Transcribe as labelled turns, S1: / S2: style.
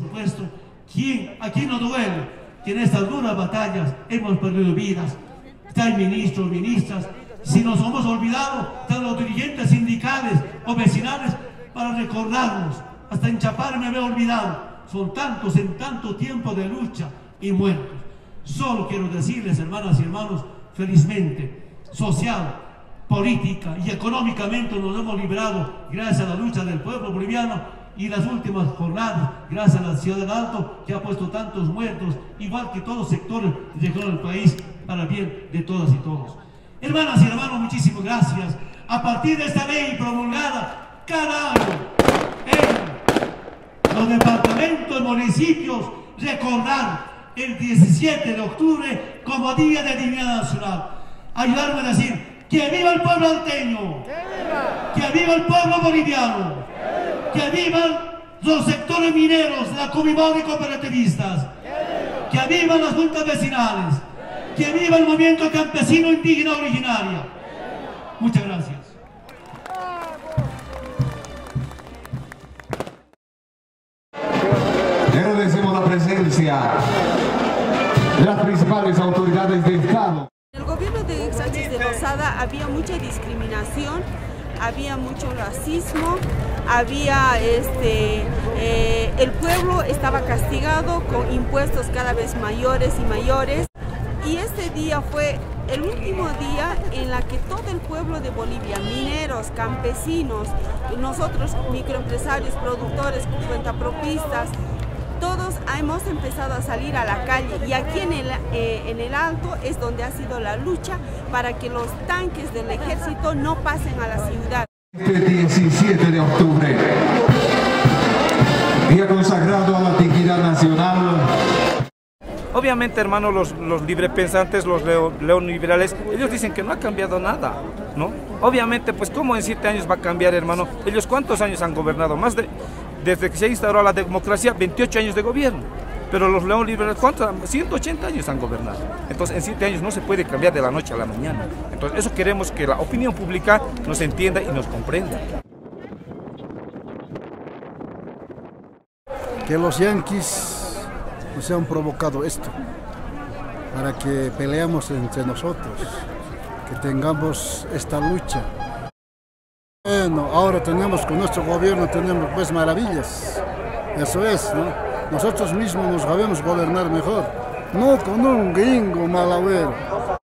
S1: supuesto, aquí no duele que en estas duras batallas hemos perdido vidas. Están ministros, ministras, si nos hemos olvidado, están los dirigentes sindicales o vecinales para recordarnos. Hasta en Chapare me había olvidado. Son tantos en tanto tiempo de lucha y muertos. Solo quiero decirles, hermanas y hermanos, felizmente, social, política y económicamente nos hemos librado gracias a la lucha del pueblo boliviano y las últimas jornadas, gracias a la ciudad del Alto, que ha puesto tantos muertos, igual que todos los sectores del país, para el bien de todas y todos. Hermanas y hermanos, muchísimas gracias. A partir de esta ley promulgada cada año en los departamentos y municipios, recordar el 17 de octubre como Día de Dignidad Nacional. Ayudarme a decir: ¡que viva el pueblo alteño! ¡Que viva el pueblo boliviano! ¡Que vivan los sectores mineros, la Comibol y cooperativistas! ¡Que vivan las juntas vecinales! ¡Que viva el movimiento campesino indígena originaria! Muchas gracias.
S2: Agradecemos la presencia de las principales autoridades del Estado.
S3: En el gobierno de Sánchez de Lozada había mucha discriminación, había mucho racismo, había el pueblo estaba castigado con impuestos cada vez mayores y mayores. Y este día fue el último día en la que todo el pueblo de Bolivia, mineros, campesinos, nosotros microempresarios, productores, cuentapropistas, todos hemos empezado a salir a la calle, y aquí en el Alto es donde ha sido la lucha para que los tanques del ejército no pasen a la ciudad.
S2: Este 17 de octubre, día consagrado a la dignidad nacional.
S4: Obviamente, hermano, los librepensantes, los neoliberales, ellos dicen que no ha cambiado nada, ¿no? Obviamente, pues, ¿cómo en 7 años va a cambiar, hermano? Ellos, ¿cuántos años han gobernado? Desde que se instauró la democracia, 28 años de gobierno. Pero los neoliberales, ¿cuántos? 180 años han gobernado. Entonces, en 7 años no se puede cambiar de la noche a la mañana. Entonces, eso queremos que la opinión pública nos entienda y nos comprenda.
S5: Que los yanquis nos han provocado esto, para que peleemos entre nosotros, que tengamos esta lucha. Bueno, ahora tenemos con nuestro gobierno, tenemos pues maravillas, eso es, ¿no? Nosotros mismos nos sabemos gobernar mejor, no con un gringo malagüero.